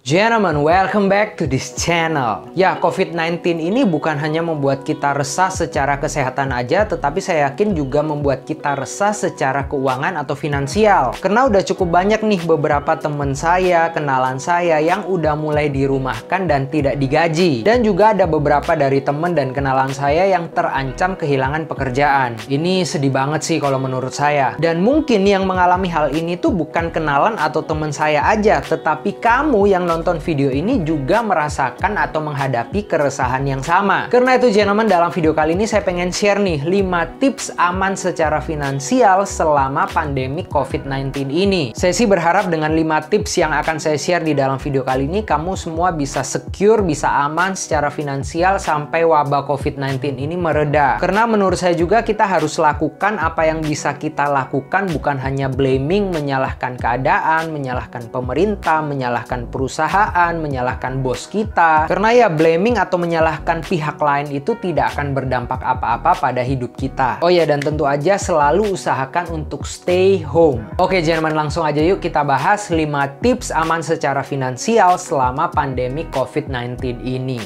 Gentlemen, welcome back to this channel. Ya, COVID-19 ini bukan hanya membuat kita resah secara kesehatan aja, tetapi saya yakin juga membuat kita resah secara keuangan atau finansial. Karena udah cukup banyak nih beberapa temen saya, kenalan saya yang udah mulai dirumahkan dan tidak digaji. Dan juga ada beberapa dari temen dan kenalan saya yang terancam kehilangan pekerjaan. Ini sedih banget sih kalau menurut saya. Dan mungkin yang mengalami hal ini tuh bukan kenalan atau temen saya aja, tetapi kamu yang nonton video ini juga merasakan atau menghadapi keresahan yang sama. Karena itu gentlemen, dalam video kali ini saya pengen share nih 5 tips aman secara finansial selama pandemi COVID-19 ini. Saya sih berharap dengan 5 tips yang akan saya share di dalam video kali ini, kamu semua bisa secure, bisa aman secara finansial sampai wabah COVID-19 ini mereda. Karena menurut saya juga kita harus lakukan apa yang bisa kita lakukan, bukan hanya blaming, menyalahkan keadaan, menyalahkan pemerintah, menyalahkan perusahaan, menyalahkan bos kita. Karena ya blaming atau menyalahkan pihak lain itu tidak akan berdampak apa-apa pada hidup kita. Oh ya, dan tentu aja selalu usahakan untuk stay home. Oke gentlemen, langsung aja yuk kita bahas 5 tips aman secara finansial selama pandemi COVID-19 ini.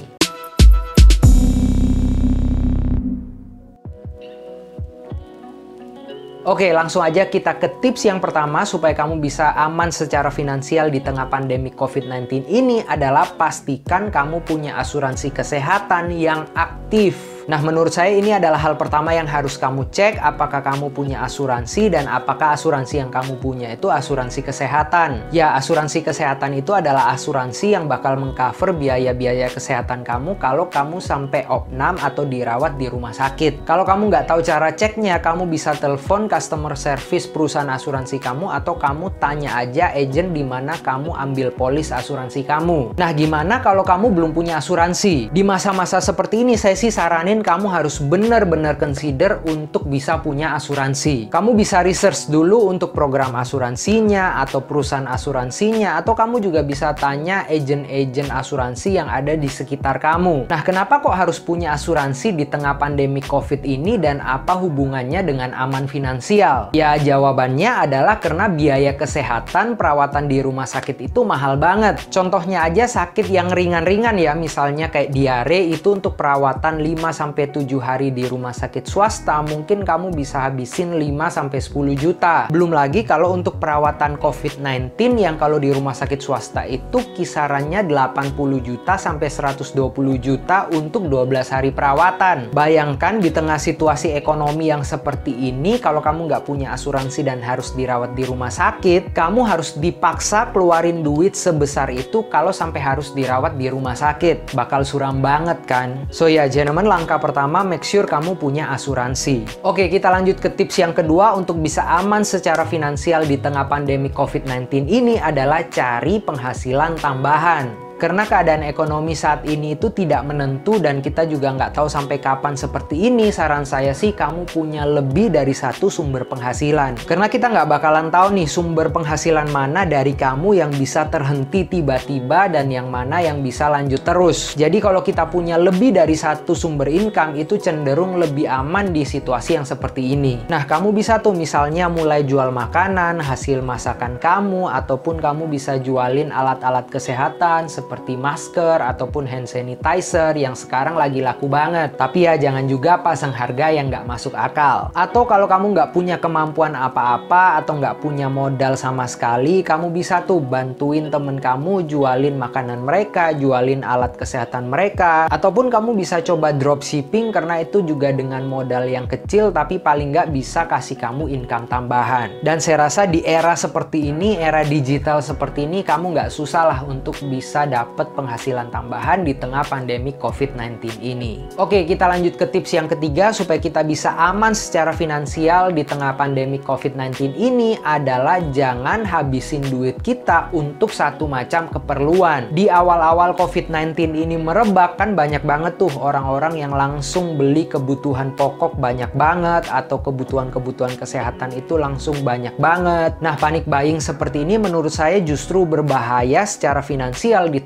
Oke, langsung aja kita ke tips yang pertama supaya kamu bisa aman secara finansial di tengah pandemi COVID-19 ini adalah pastikan kamu punya asuransi kesehatan yang aktif. Nah, menurut saya ini adalah hal pertama yang harus kamu cek, apakah kamu punya asuransi dan apakah asuransi yang kamu punya itu asuransi kesehatan. Ya, asuransi kesehatan itu adalah asuransi yang bakal mengcover biaya-biaya kesehatan kamu kalau kamu sampai opnam atau dirawat di rumah sakit. Kalau kamu nggak tahu cara ceknya, kamu bisa telepon customer service perusahaan asuransi kamu atau kamu tanya aja agent di mana kamu ambil polis asuransi kamu. Nah, gimana kalau kamu belum punya asuransi? Di masa-masa seperti ini saya sih saranin kamu harus benar-benar consider untuk bisa punya asuransi. Kamu bisa research dulu untuk program asuransinya atau perusahaan asuransinya, atau kamu juga bisa tanya agent-agent asuransi yang ada di sekitar kamu. Nah, kenapa kok harus punya asuransi di tengah pandemi COVID ini dan apa hubungannya dengan aman finansial? Ya, jawabannya adalah karena biaya kesehatan perawatan di rumah sakit itu mahal banget. Contohnya aja sakit yang ringan-ringan ya, misalnya kayak diare itu untuk perawatan 5-7 hari di rumah sakit swasta mungkin kamu bisa habisin 5-10 juta. Belum lagi kalau untuk perawatan COVID-19 yang kalau di rumah sakit swasta itu kisarannya 80 juta sampai 120 juta untuk 12 hari perawatan. Bayangkan di tengah situasi ekonomi yang seperti ini, kalau kamu nggak punya asuransi dan harus dirawat di rumah sakit, kamu harus dipaksa keluarin duit sebesar itu kalau sampai harus dirawat di rumah sakit. Bakal suram banget kan? So ya gentlemen, langkah pertama, make sure kamu punya asuransi. Oke, kita lanjut ke tips yang kedua untuk bisa aman secara finansial di tengah pandemi COVID-19 ini adalah cari penghasilan tambahan. Karena keadaan ekonomi saat ini itu tidak menentu dan kita juga nggak tahu sampai kapan seperti ini, saran saya sih kamu punya lebih dari satu sumber penghasilan. Karena kita nggak bakalan tahu nih sumber penghasilan mana dari kamu yang bisa terhenti tiba-tiba dan yang mana yang bisa lanjut terus. Jadi kalau kita punya lebih dari satu sumber income itu cenderung lebih aman di situasi yang seperti ini. Nah, kamu bisa tuh misalnya mulai jual makanan, hasil masakan kamu, ataupun kamu bisa jualin alat-alat kesehatan seperti masker ataupun hand sanitizer yang sekarang lagi laku banget. Tapi ya jangan juga pasang harga yang nggak masuk akal. Atau kalau kamu nggak punya kemampuan apa-apa atau nggak punya modal sama sekali, kamu bisa tuh bantuin temen kamu jualin makanan mereka, jualin alat kesehatan mereka, ataupun kamu bisa coba dropshipping karena itu juga dengan modal yang kecil tapi paling nggak bisa kasih kamu income tambahan. Dan saya rasa di era seperti ini, era digital seperti ini, kamu nggak susah lah untuk bisa dapat penghasilan tambahan di tengah pandemi COVID-19 ini. Oke, kita lanjut ke tips yang ketiga supaya kita bisa aman secara finansial di tengah pandemi COVID-19 ini adalah jangan habisin duit kita untuk satu macam keperluan. Di awal-awal COVID-19 ini merebak kan banyak banget tuh orang-orang yang langsung beli kebutuhan pokok banyak banget atau kebutuhan-kebutuhan kesehatan itu langsung banyak banget. Nah, panic buying seperti ini menurut saya justru berbahaya secara finansial di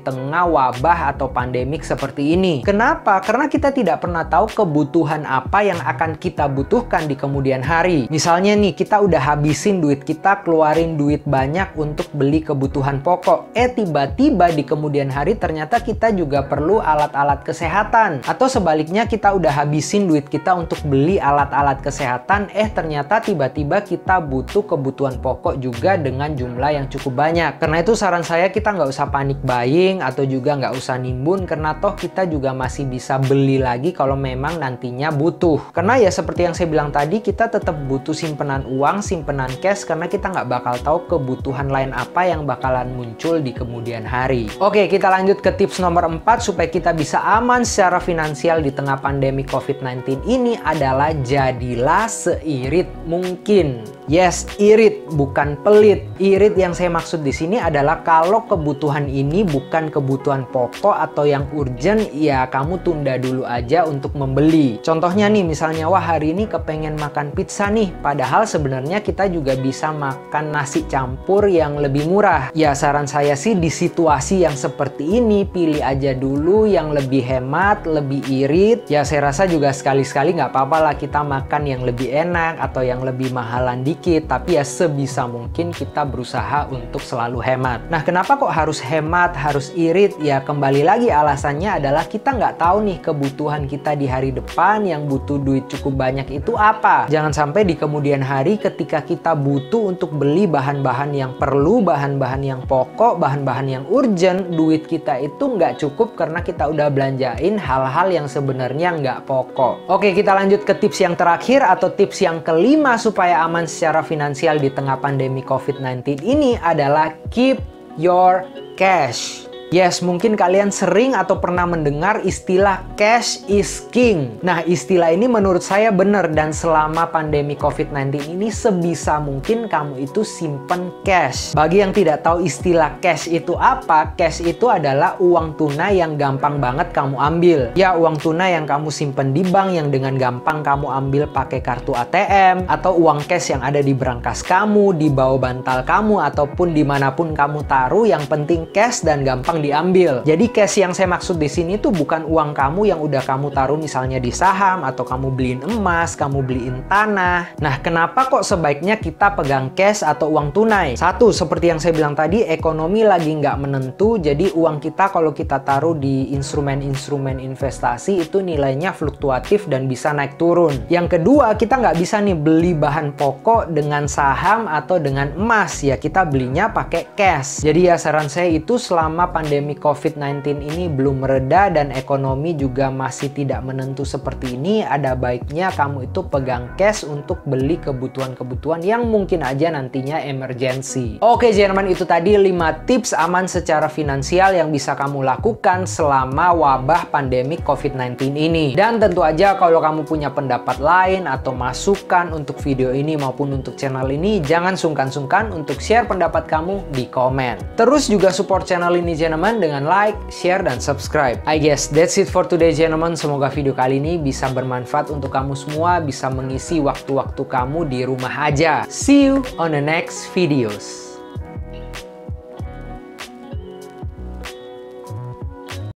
tengah wabah atau pandemik seperti ini. Kenapa? Karena kita tidak pernah tahu kebutuhan apa yang akan kita butuhkan di kemudian hari. Misalnya nih, kita udah habisin duit kita, keluarin duit banyak untuk beli kebutuhan pokok. Tiba-tiba di kemudian hari ternyata kita juga perlu alat-alat kesehatan. Atau sebaliknya, kita udah habisin duit kita untuk beli alat-alat kesehatan, ternyata tiba-tiba kita butuh kebutuhan pokok juga dengan jumlah yang cukup banyak. Karena itu saran saya kita nggak usah panik buying atau juga nggak usah nimbun, karena toh kita juga masih bisa beli lagi kalau memang nantinya butuh. Karena ya seperti yang saya bilang tadi, kita tetap butuh simpenan uang, simpenan cash, karena kita nggak bakal tahu kebutuhan lain apa yang bakalan muncul di kemudian hari. Oke, kita lanjut ke tips nomor 4 supaya kita bisa aman secara finansial di tengah pandemi COVID-19 ini adalah jadilah seirit mungkin. Yes, irit, bukan pelit. Irit yang saya maksud di sini adalah kalau kebutuhan ini bukan kebutuhan pokok atau yang urgent, ya kamu tunda dulu aja untuk membeli. Contohnya nih, misalnya wah hari ini kepengen makan pizza nih, padahal sebenarnya kita juga bisa makan nasi campur yang lebih murah. Ya saran saya sih di situasi yang seperti ini, pilih aja dulu yang lebih hemat, lebih irit. Ya saya rasa juga sekali-sekali nggak apa-apa lah kita makan yang lebih enak atau yang lebih mahalan dikit, tapi ya sebisa mungkin kita berusaha untuk selalu hemat. Nah, kenapa kok harus hemat, harus irit? Ya kembali lagi alasannya adalah kita nggak tahu nih kebutuhan kita di hari depan yang butuh duit cukup banyak itu apa. Jangan sampai di kemudian hari ketika kita butuh untuk beli bahan-bahan yang perlu, bahan-bahan yang pokok, bahan-bahan yang urgent, duit kita itu nggak cukup karena kita udah belanjain hal-hal yang sebenarnya nggak pokok. Oke, kita lanjut ke tips yang terakhir atau tips yang kelima supaya aman secara finansial di tengah pandemi COVID-19 ini adalah keep your cash. Yes, mungkin kalian sering atau pernah mendengar istilah cash is king. Nah, istilah ini menurut saya benar, dan selama pandemi COVID-19 ini sebisa mungkin kamu itu simpen cash. Bagi yang tidak tahu istilah cash itu apa, cash itu adalah uang tunai yang gampang banget kamu ambil. Ya, uang tunai yang kamu simpen di bank yang dengan gampang kamu ambil pakai kartu ATM, atau uang cash yang ada di brankas kamu, di bawah bantal kamu, ataupun dimanapun kamu taruh, yang penting cash dan gampang diambil. Jadi cash yang saya maksud di sini tuh bukan uang kamu yang udah kamu taruh misalnya di saham, atau kamu beliin emas, kamu beliin tanah. Nah, kenapa kok sebaiknya kita pegang cash atau uang tunai? Satu, seperti yang saya bilang tadi, ekonomi lagi nggak menentu, jadi uang kita kalau kita taruh di instrumen-instrumen investasi itu nilainya fluktuatif dan bisa naik turun. Yang kedua, kita nggak bisa nih beli bahan pokok dengan saham atau dengan emas, ya kita belinya pakai cash. Jadi ya saran saya itu selama pandemi COVID-19 ini belum mereda dan ekonomi juga masih tidak menentu seperti ini, ada baiknya kamu itu pegang cash untuk beli kebutuhan-kebutuhan yang mungkin aja nantinya emergency. Oke gentlemen, itu tadi 5 tips aman secara finansial yang bisa kamu lakukan selama wabah pandemi COVID-19 ini. Dan tentu aja kalau kamu punya pendapat lain atau masukan untuk video ini maupun untuk channel ini, jangan sungkan-sungkan untuk share pendapat kamu di komen. Terus juga support channel ini gentlemen dengan like, share, dan subscribe. I guess that's it for today gentlemen. Semoga video kali ini bisa bermanfaat untuk kamu semua, bisa mengisi waktu-waktu kamu di rumah aja. See you on the next videos.